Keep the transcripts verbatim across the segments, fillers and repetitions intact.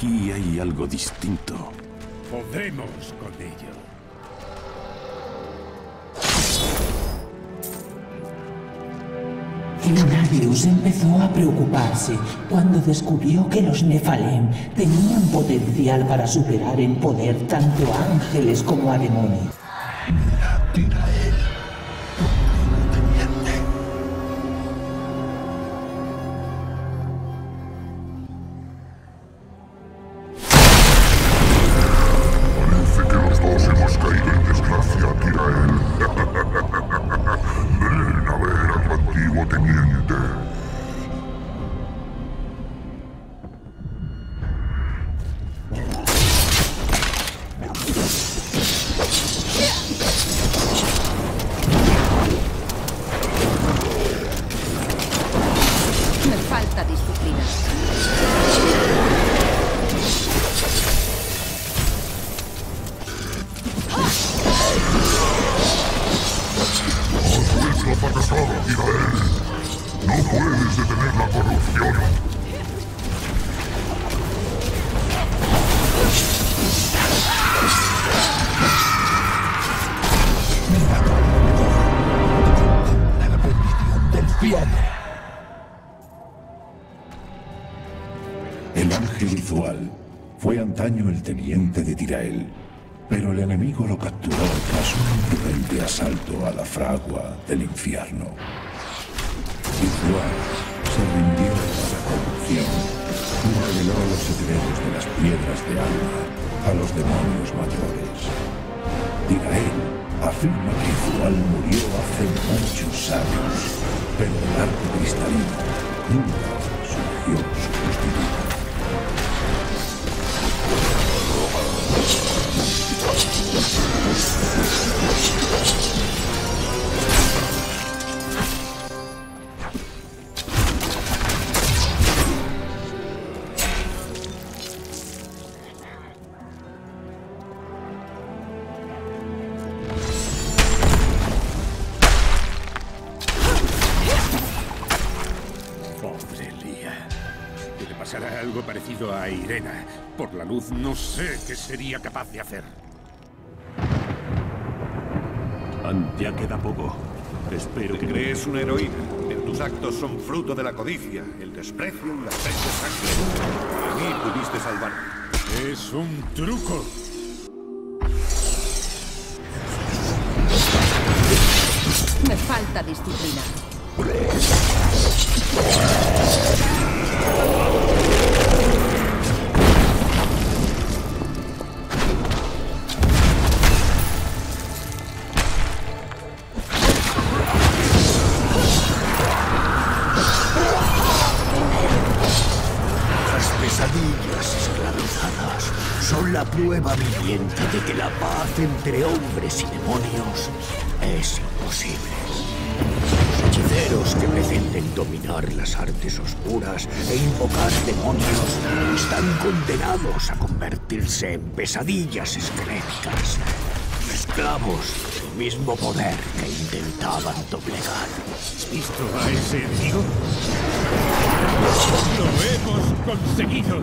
aquí hay algo distinto. Podremos con ello. Lunarius empezó a preocuparse cuando descubrió que los Nephalem tenían potencial para superar en poder tanto a ángeles como a demonios. Tirael, teniente. Parece que los dos hemos caído en desgracia, Tirael. Ven a ver a tu antiguo teniente. Me falta disciplina. Has vuelto a fracasar, Tirael. No puedes detener la corrupción. La bendición del fiel. El ángel Izual fue antaño el teniente de Tirael, pero el enemigo lo capturó tras un imprudente asalto a la fragua del infierno. Izual se rindió a la corrupción y reveló los secretos de las piedras de alma a los demonios mayores. Tirael afirma que Izual murió hace muchos años, pero el arco cristalino nunca surgió su justicia. Pobre Lía. Si le pasara algo parecido a Irena, por la luz no sé qué sería capaz de hacer. Ya queda poco. Espero que... Te crees una heroína, pero tus actos son fruto de la codicia, el desprecio y la sed de sangre. A mí pudiste salvarme. Es un truco. Me falta disciplina. Las pesadillas esclavizadas son la prueba viviente de que la paz entre hombres y demonios es imposible. Los hechiceros que pretenden dominar las artes oscuras e invocar demonios están condenados a convertirse en pesadillas esqueléticas, esclavos del mismo poder que intentaban doblegar. ¿Visto a ese enemigo? ¡Lo hemos conseguido!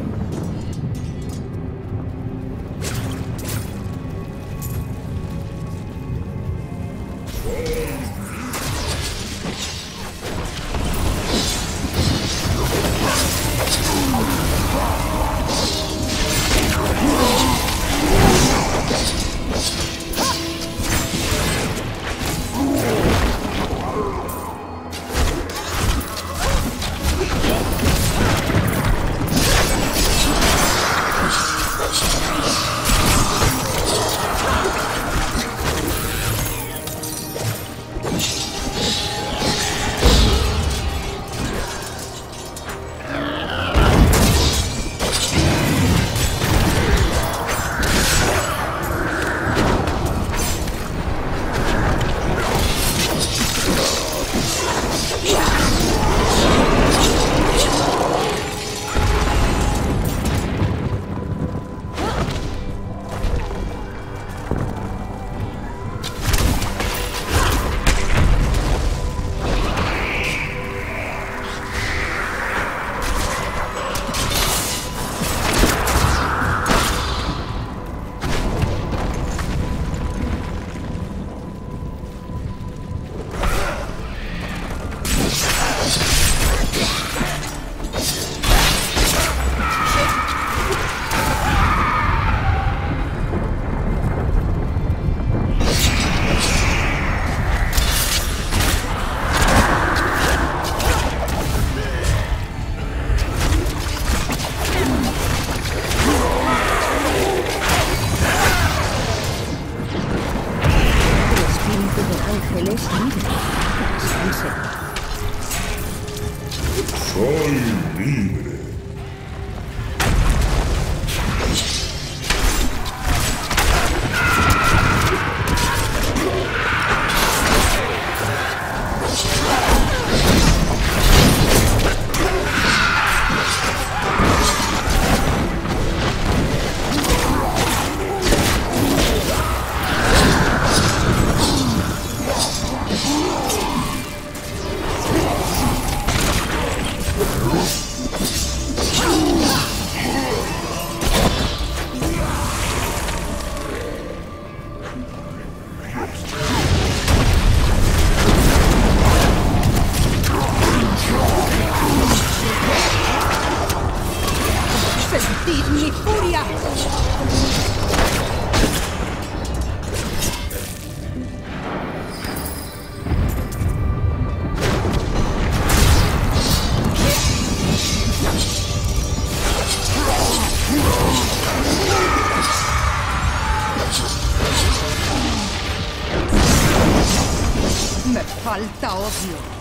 Ángeles libres. Soy libre. ¡Sentid mi furia! Me falta odio.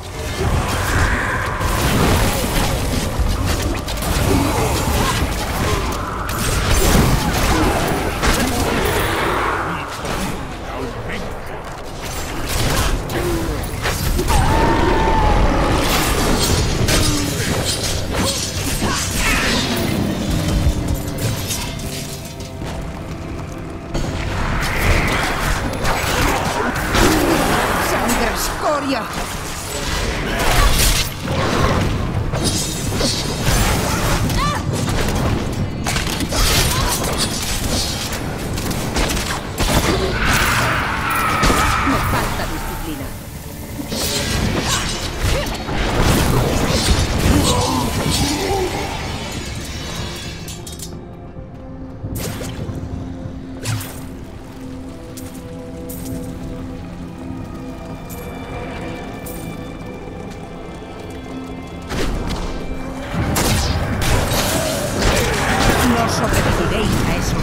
¡Sangre escoria! Me falta disciplina. No sobreviviréis a eso.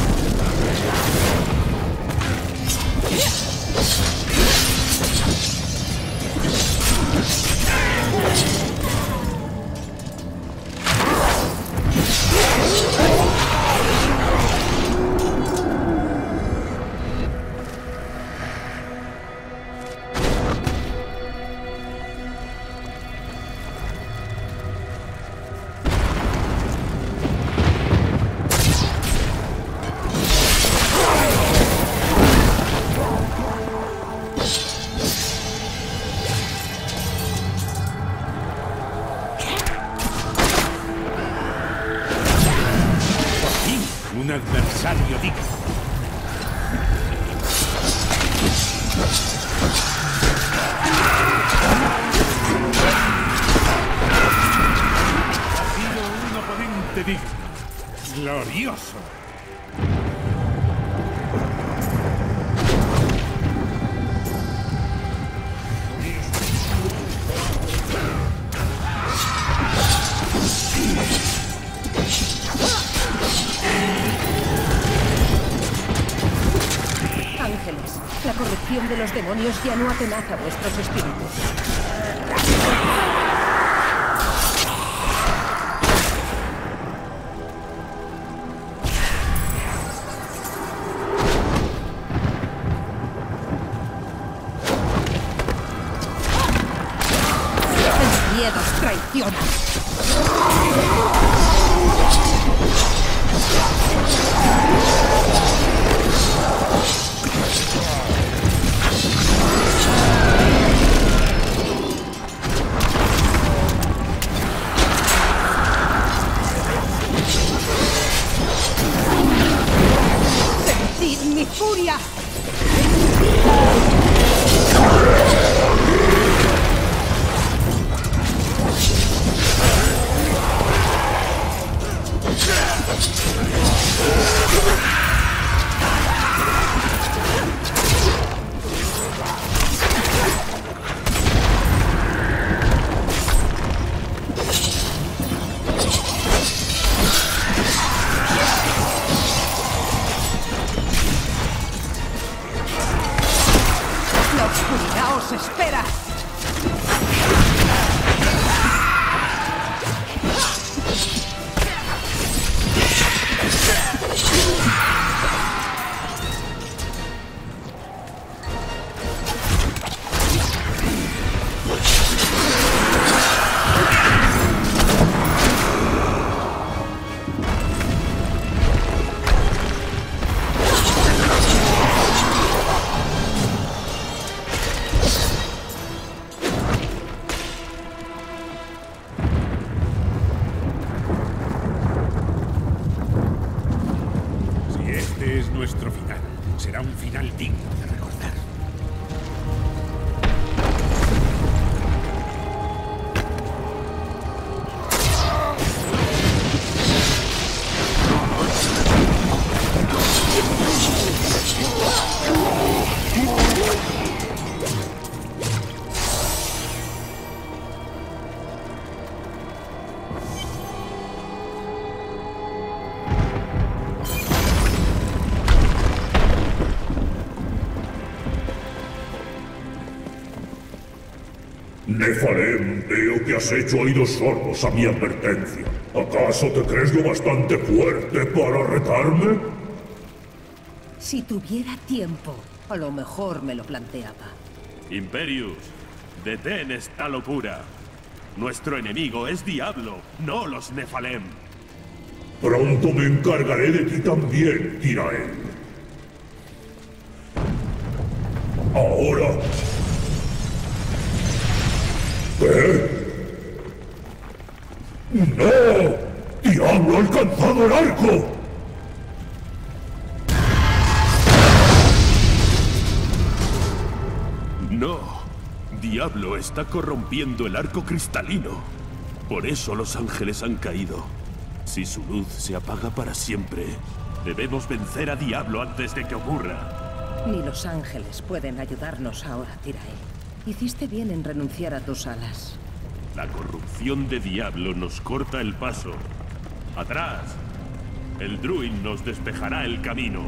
Un adversario digno. Ha sido un oponente digno. Glorioso. Ángeles, la corrupción de los demonios ya no atenaza vuestros espíritus. El miedo os traiciona. ¡Sentid mi furia! oscuridad os espera. Nuestro final será un final digno de recordar. Nefalem, veo que has hecho oídos sordos a mi advertencia. ¿Acaso te crees lo bastante fuerte para retarme? Si tuviera tiempo, a lo mejor me lo planteaba. Imperius, detén esta locura. Nuestro enemigo es Diablo, no los Nefalem. Pronto me encargaré de ti también, Tyrael. Ahora... ¿Qué? ¡No! ¡Diablo ha alcanzado el arco! No. Diablo está corrompiendo el arco cristalino. Por eso los ángeles han caído. Si su luz se apaga para siempre, debemos vencer a Diablo antes de que ocurra. Ni los ángeles pueden ayudarnos ahora, Tyrael. Hiciste bien en renunciar a tus alas. La corrupción de Diablo nos corta el paso. ¡Atrás! El Druid nos despejará el camino.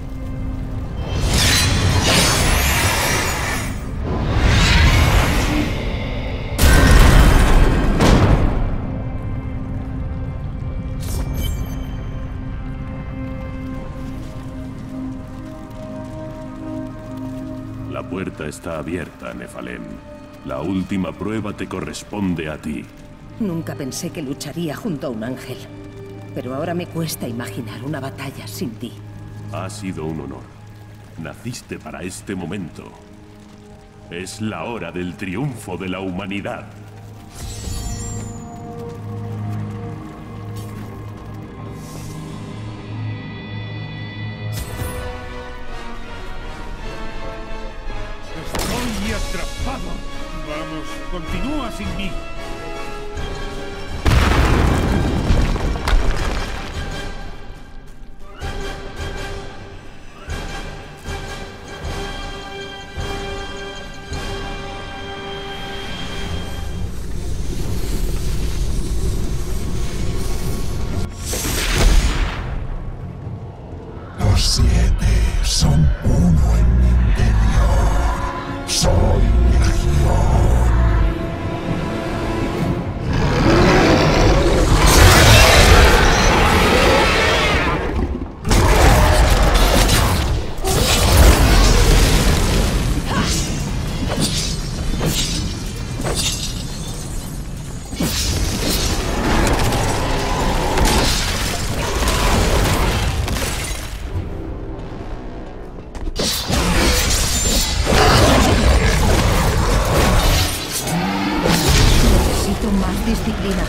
La puerta está abierta, Nefalem. La última prueba te corresponde a ti. Nunca pensé que lucharía junto a un ángel. Pero ahora me cuesta imaginar una batalla sin ti. Ha sido un honor. Naciste para este momento. Es la hora del triunfo de la humanidad. Estoy atrapado. Vamos, continúa sin mí. Los siete son uno en mi interior. Soy Legión. Necesito más disciplina.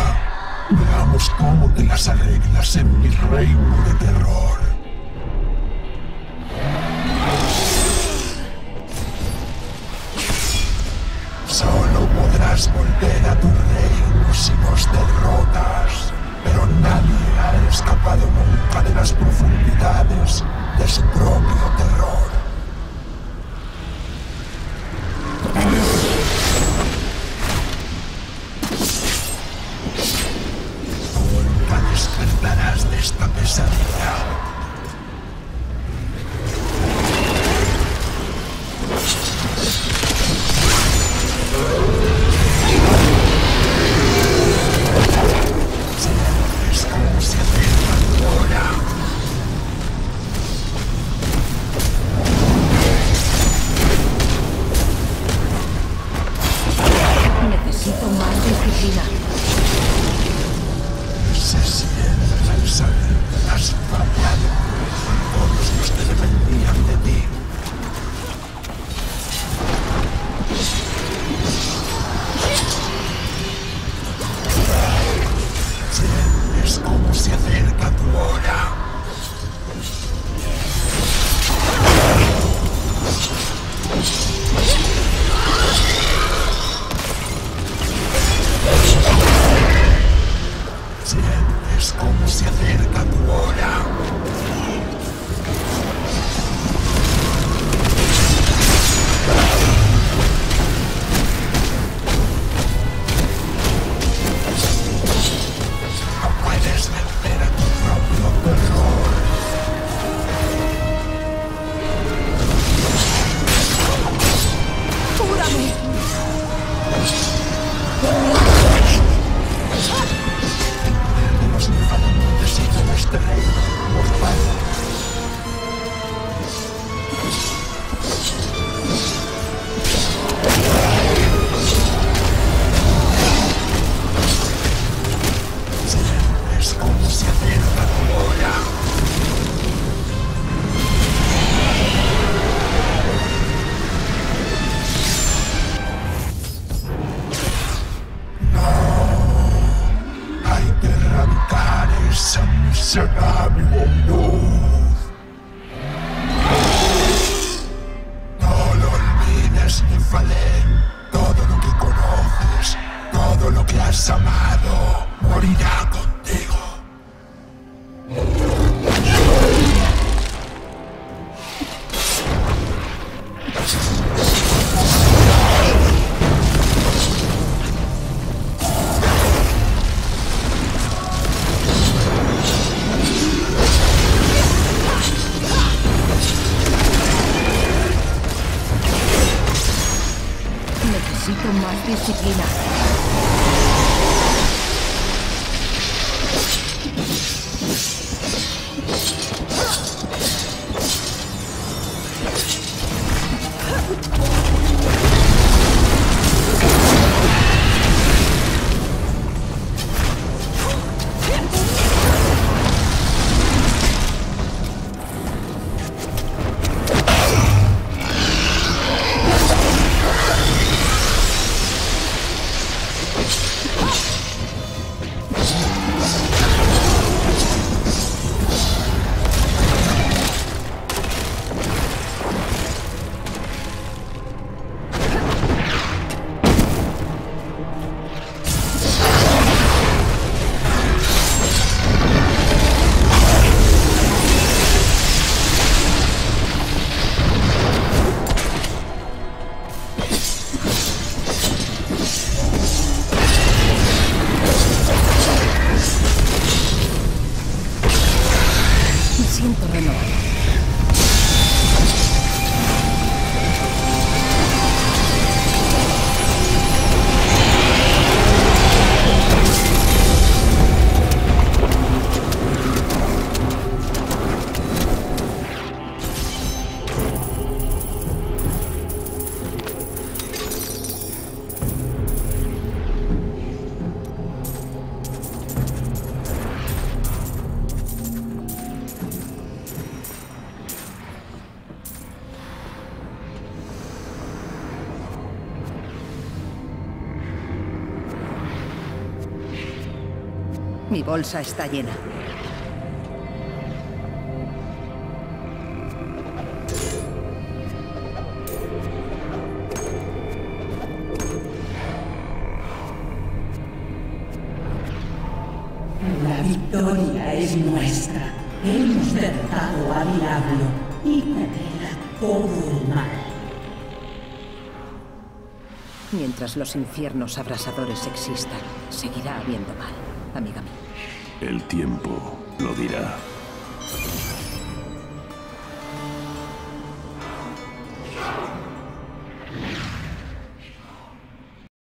Veamos cómo te las arreglas en mi reino de terror. Solo podrás volver a tu reino si nos derrotas. Pero nadie ha escapado nunca de las profundidades de su propio terror. Nunca despertarás de esta pesadilla. Es como se acerca tu hora. Necesito más disciplina. Se siente al saber que has fallado con todos los que dependían de ti. Sientes cómo se acerca tu hora. Sientes cómo se acerca tu hora. No puedes vencer a tu propio terror. ¡Cúrame! De los infantes siguen este reino mortal. Sientes cómo se acerca tu hora. Hay que erradicar esa miserable luz. No lo olvides, Nifalén. Todo lo que conoces, todo lo que has amado, morirá contigo. Necesito más disciplina. Mi bolsa está llena. La victoria es nuestra. Hemos derrotado a Diablo y con él a todo el mal. Mientras los infiernos abrasadores existan, seguirá habiendo mal, amiga mía. El tiempo lo dirá.